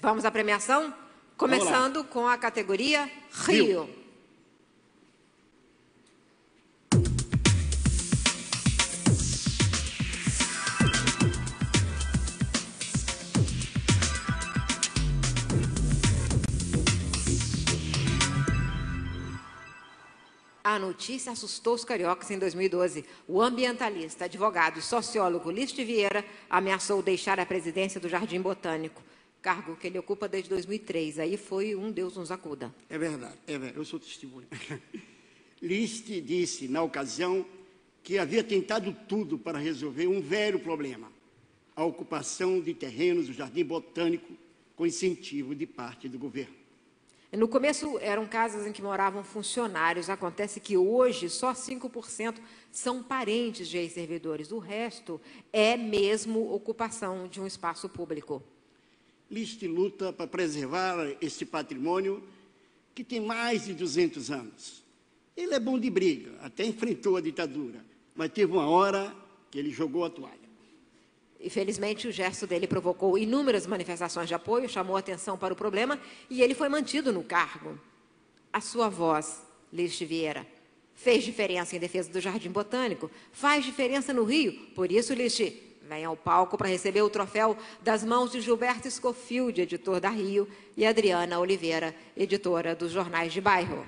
Vamos à premiação? Começando com a categoria Rio. A notícia assustou os cariocas em 2012. O ambientalista, advogado e sociólogo List Vieira ameaçou deixar a presidência do Jardim Botânico, cargo que ele ocupa desde 2003. Aí foi um Deus nos acuda. É verdade, eu sou testemunha. List disse, na ocasião, que havia tentado tudo para resolver um velho problema, a ocupação de terrenos do Jardim Botânico com incentivo de parte do governo. No começo, eram casas em que moravam funcionários. Acontece que hoje só 5% são parentes de ex-servidores. O resto é mesmo ocupação de um espaço público. List luta para preservar este patrimônio que tem mais de 200 anos. Ele é bom de briga, até enfrentou a ditadura, mas teve uma hora que ele jogou a toalha. Infelizmente, o gesto dele provocou inúmeras manifestações de apoio, chamou atenção para o problema e ele foi mantido no cargo. A sua voz, List Vieira, fez diferença em defesa do Jardim Botânico, faz diferença no Rio. Por isso, List, vem ao palco para receber o troféu das mãos de Gilberto Scofield, editor da Rio, e Adriana Oliveira, editora dos jornais de bairro.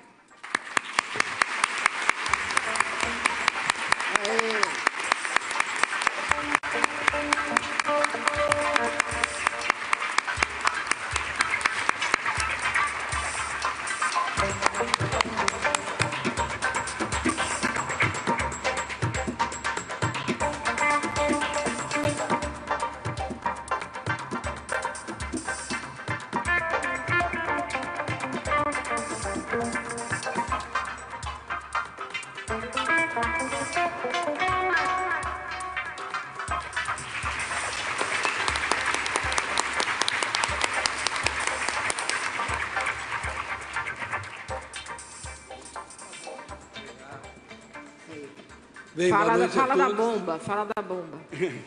Bem, fala da todos. bomba, fala da bomba.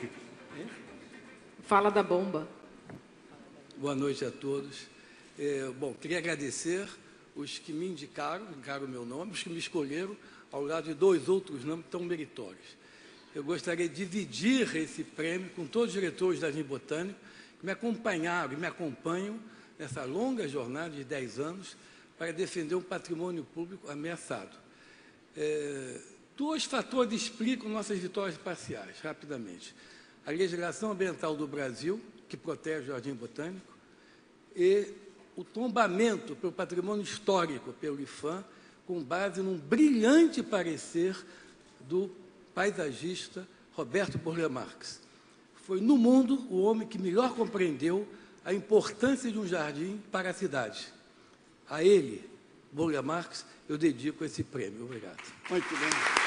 Fala da bomba. Boa noite a todos. Bom, queria agradecer os que me indicaram o meu nome, os que me escolheram, ao lado de dois outros nomes tão meritórios. Eu gostaria de dividir esse prêmio com todos os diretores da Jardim Botânico que me acompanharam e me acompanham nessa longa jornada de 10 anos para defender um patrimônio público ameaçado. Dois fatores explicam nossas vitórias parciais, rapidamente. A legislação ambiental do Brasil, que protege o Jardim Botânico, e o tombamento pelo patrimônio histórico, pelo IPHAN, com base num brilhante parecer do paisagista Roberto Burle Marx. Foi, no mundo, o homem que melhor compreendeu a importância de um jardim para a cidade. A ele, Burle Marx, eu dedico esse prêmio. Obrigado. Muito bem.